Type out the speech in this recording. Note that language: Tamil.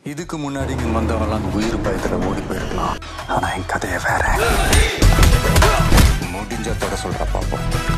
இதுக்கு முன்னாடி இங்க வந்தவெல்லாம் உயிர் பயத்துல ஓடி போயிருக்கலாம். ஆனா என் கதையை வேற. முடிஞ்ச தொட சொல்ற பாப்போம்.